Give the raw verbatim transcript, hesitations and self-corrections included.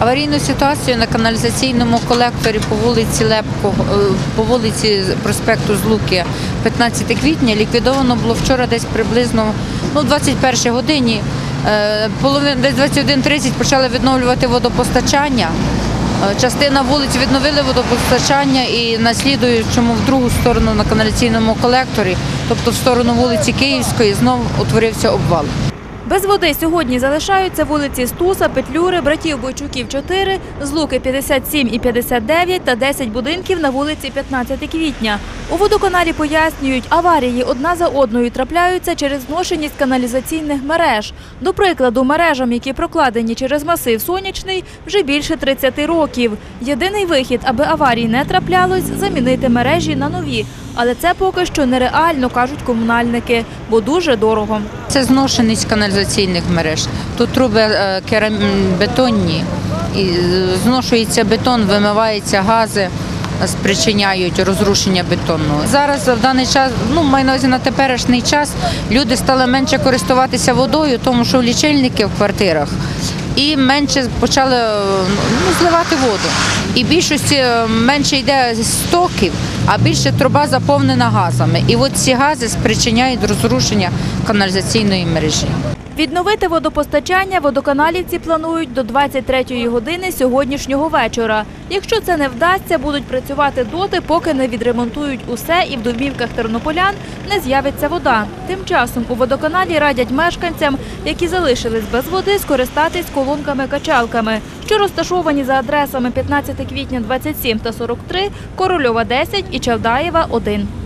Аварійну ситуацію на каналізаційному колекторі по вулиці Лепко, по вулиці проспекту Злуки, п'ятнадцяте квітня, ліквідовано було вчора десь приблизно ну, двадцять першій годині. Половина, десь двадцять один тридцять почали відновлювати водопостачання. Частина вулиць відновили водопостачання і на слідуючому в другу сторону на каналізаційному колекторі, тобто в сторону вулиці Київської, знову утворився обвал. Без води сьогодні залишаються вулиці Стуса, Петлюри, братів Бойчуків чотири, Злуки п'ятдесят сім і п'ятдесят дев'ять та десять будинків на вулиці п'ятнадцяте квітня. У водоканалі пояснюють, аварії одна за одною трапляються через зношеність каналізаційних мереж. До прикладу, мережам, які прокладені через масив Сонячний, вже більше тридцяти років. Єдиний вихід, аби аварій не траплялось – замінити мережі на нові. Але це поки що нереально, кажуть комунальники, бо дуже дорого. Це зношеність каналізаційних мереж. Тут труби бетонні, і зношується бетон, вимиваються гази, спричиняють розрушення бетонного. Зараз, в даний час, ну, маю на увазі на теперішній час, люди стали менше користуватися водою, тому що лічильники в квартирах, і менше почали ну, зливати воду. І в більшості менше йде стоків, а більше труба заповнена газами. І от ці гази спричиняють розрушення каналізаційної мережі. Відновити водопостачання водоканалівці планують до двадцять третьої години сьогоднішнього вечора. Якщо це не вдасться, будуть працювати доти, поки не відремонтують усе і в домівках тернополян не з'явиться вода. Тим часом у водоканалі радять мешканцям, які залишились без води, скористатись колонками-качалками, що розташовані за адресами п'ятнадцяте квітня двадцять сім та сорок три, Корольова десять і Чавдаєва один.